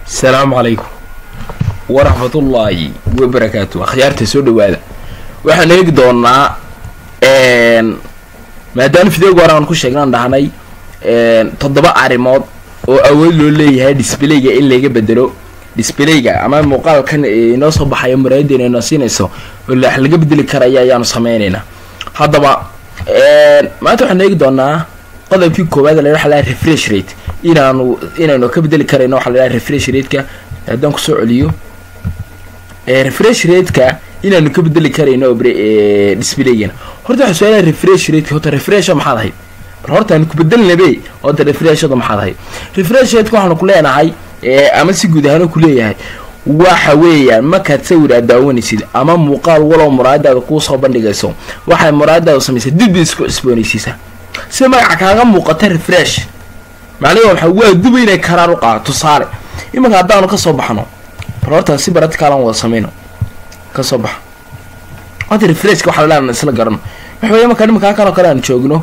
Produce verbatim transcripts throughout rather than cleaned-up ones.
السلام عليكم ورحمة الله وبركاته. خيارتي سود وهذا وإحنا نقدرنا إن ما دام في ذوق ورانا كل شيء قلنا دهني إن تطبق عريمات وأول اللي هي ديسبلاي اللي جاب بدلو ديسبلاي أمام مقال كان نصب بحياة مريدين الناسين إسوا ولا إحنا جاب بدل كرايا يعني صميننا هذا بقى ما تروح نقدرنا قدر في كوباد اللي راح على ريفريش ريت إنا إنه إنا إنه كبدل كرينا راح على ريفريش ريت كا هدانك سؤاليو ريفريش ريت كا إنا إنه كبدل كرينا وبري ديسبلاينا هرتا سؤال ريفريش ريت هو ريفريش ما حد هاي هرتا إنه كبدل نبي هو ريفريش هذا ما حد هاي ريفريش ريت كوحنا كلنا هاي أما سيجود هنا كلية هاي وحويا ما كتسوي الدعوة سيد أما مقال ولا مرادة قوس بندق السوم واحد مرادة وسمي سيد دب إسبوني سيسا سمع عكاغا مقتل فريش معليهم حواه دبينا كرار وقع تصاري إما قادانو كصبحنا فرورتا سيبرات كالان وصمينو كصبح هذا الفريش كو حلالنا نسلا قرن وحويا ما كان مكان كانو كلان جوجنو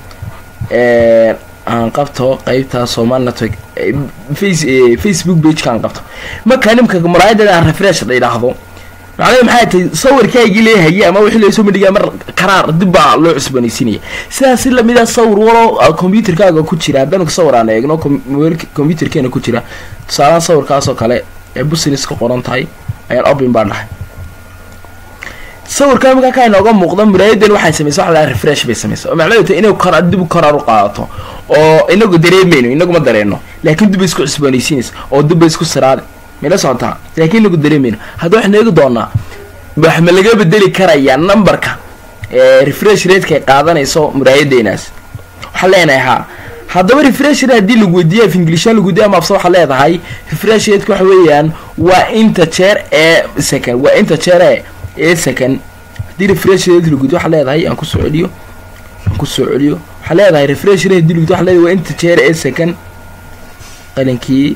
ايه aan qabto qaybta Soomaaliya network face Facebook page kan qabto ma kaanimka muraayada aan refresh leeyahay macnaheedu maxay tahay sawirkayga leeyahay ama wixii la soo midhiga mar qaraar dib baa loo cusboonaysiinaya sidaas la mid ah sawir walo computerkaaga ku jira haddana ka sawiraan eegno computerkeena ku jira tusaalaan sawirkaas oo kale ee business ka qoran tahay ayaan open baan dhahay sawirka marka ka inooga muuqda muraayadan waxay sameeyay wax la refresh bay sameeyay oo macnaheedu inuu qaraar dib u qaraar u qaato oo inagu dareemayno inagu ma dareeno laakiin dib isku cusboonaysiinaysa oo dib isku saraad meel soonta laakiin inagu dareemayno hadda wax neego doonaa wax ma laga bedeli karaya numberka ee refresh rate ka qaadanayso muraayadeenaas waxa leenahay ha haddaba refresh rate hadii lagu weydiiyo af English lagu weydiiyo ama afso waxa leedahay refresh rate waxa weeyaan waa integer ee second waa integer ee second hadii refresh rate lagu weydiiyo waxa leedahay aan ku soo celiyo aan ku soo celiyo waxa leedahay refresh rate hadii lagu weydiiyo waxa leedahay waa integer ee second qalinkii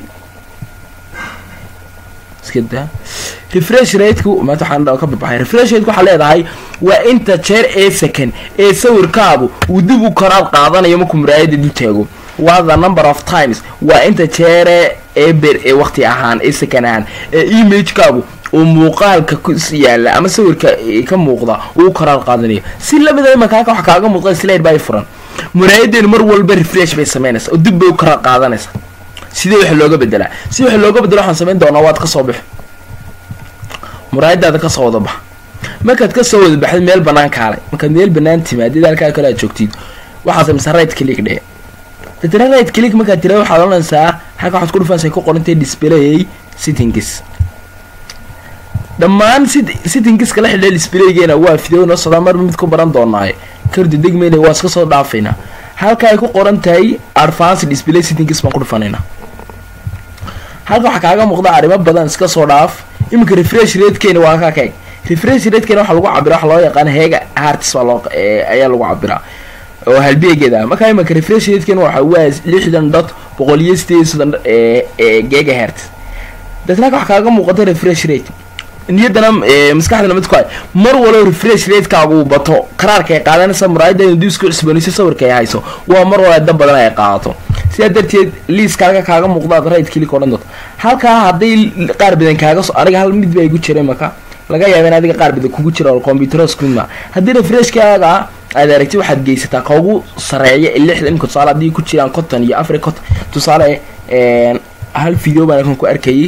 كده refresh rate ku ma taxan ka baxay refresh rate ku xaleedahay waa inta jeer ee second ee sawirkaagu uu dib u karaad qaadanayo markuu muraayada dib taago waa the number of times waa inta jeer ee ber ee waqti ahaan ee second ahaan ee image kaagu oo muuqaalka ku yaala ama sawirka ka muuqda uu karaad qaadanayo si labada ma ka wax kaaga muuqda slide bay furan muraayadeen mar walba refresh bay sameynaysaa oo dib bay u karaad qaadanaysaa sidee wax looga bedelaa si wax looga bedelo waxaan sameyn doonaa waad ka soo bix muraayadaada ka soo wada bax markaad ka soo wada baxday meel banaan kaalay markaad meel banaan timaadid halka kale aad joogtid waxaad sameysaa right click dheh dadna right click markaad tiraado waxaad oranaysaa halka waxaad ku dhufanaysaa ku qorantay display settings dhammaan settings kala xidhay displaygeena waa video noo soo mar mid ku baran doonaa kardi degmeena waa iska soo dhaafayna halka ay ku qoran tahay advanced display settings baan ku dhufanayna halka waxa kaaga muuqda arrimo badan iska soo dhaaf imika refresh rate keena waa ka kay refresh rate keena waxa lagu cabiraa waxa loo yaqaan heega hertz waa loo ayaa lagu cabiraa oo halbeegeeda marka imika refresh rate keena waxa waa lixdan dot boqol iyo siddeetan ee gigahertz dadna waxa kaaga muuqata refresh rate niyadana maskaxdana mid ku ay mar walo refresh rate kaagu bato qaraarka ay qaadanaysa muraayada inuu isku cusboonaysiin sawirka ay hayso waa mar wala dab badan ay qaato si darteed list kaaga kaaga muuqda right click oran doonto halka haday qaar badan kaaga soo aniga hal mid bay igu jiray marka laga yaabaa in adiga qaar badan kugu jiro computer screen ma hadii refresh kaaga aad aragti waxaad geysataa koogu sareeyo lixdan ku tusaale hadii ku jiraan konton iyo afar konton tusaale ee hal video baan ku arkayay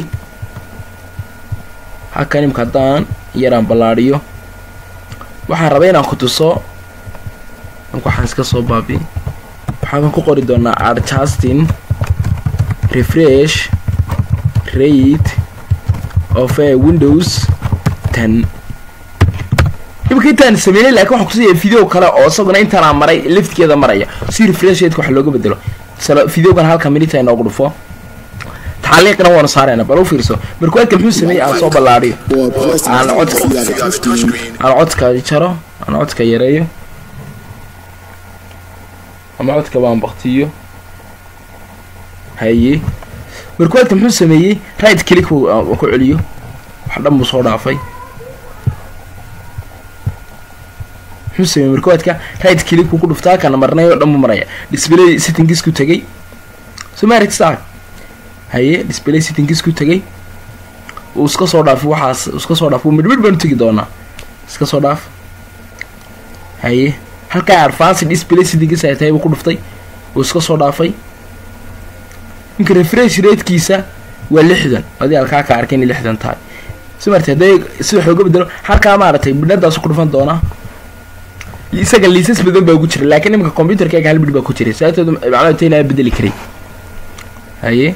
halkan imka daan yaraan balaariyo waxaan rabaa inaan ku tuso waxaan iska soo baabi waxaan ku qori doonaa adjusting refresh rate of a Windows ten ibka tan sameeyay laakiin waxa ku sii video kale oo sababna intaan aan maray liftkeeda maraya si refresh rate wax looga bedelo sala video kan halka minute ay noogu dhufo تعليقنا وانا صارينا بلو فيرسو مركوات كم حسن مي عن صوب اللاري عن عدك عن عدك يشرو عن عدك يريو عن عدك بان بختيو هاي مركوات كم حسن مي رايت كليك وكو عليو حدا مصور عفاي حسن مي مركوات كا رايت كليك وكو دفتاك انا مرنايو دم مريا ديسبلاي سيتنجز كو تغي سو ماريت ساك haye display settings ku tagay uu iska soo dhaafay waxaas iska soo dhaafay mid mid baan tagi doonaa iska soo dhaaf haye halka advanced display settings ay tahay ku dhuftay uu iska soo dhaafay inka refresh rate kiisa waa lixdan adii halka ka arkay in lixdan tahay simartay haday si wax uga bedelo halka maartay bidadaas ku dhufan doonaa isaga liisas badan baa ugu jira laakiin imka computerkayga hal mid baa ku jira sababtoo macluumaadka inay bedeli karay haye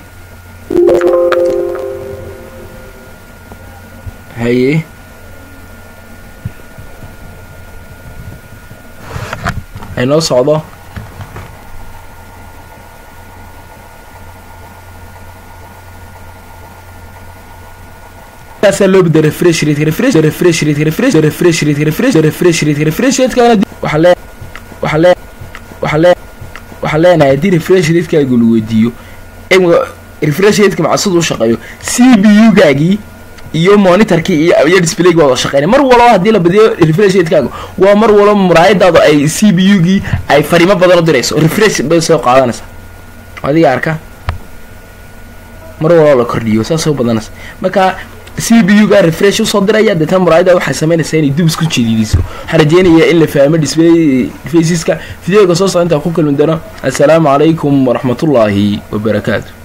haye ay noo socdo taas loo bedelo refresh rate refresh refresh rate refresh refresh rate refresh refresh rate refresh rate kana waxa le waxa le waxa le waxa leenahay hadii refresh rate kaaga lagu weydiiyo imka refresh rate ka macsuud u shaqeeyo C P U gaagi iyo monitorki iyo display wada shaqeynay mar walba hadii la badiyo refresh rate kaaga waa mar walba muraayadaadu ay C P U gi ay fariimo badan u dirayso refresh bay soo qaadanaysa adiga arka mar walba la kordhiyo saas oo badanaysa marka C P U ga refresh soo diraya dadka muraayada waxa sameynaysaa inay dib isku jeedidiso xarajeynaya in la fahmo display faceska video ka soo socda ku kulmin doona assalaamu alaykum wa rahmatullahi wa barakatuh.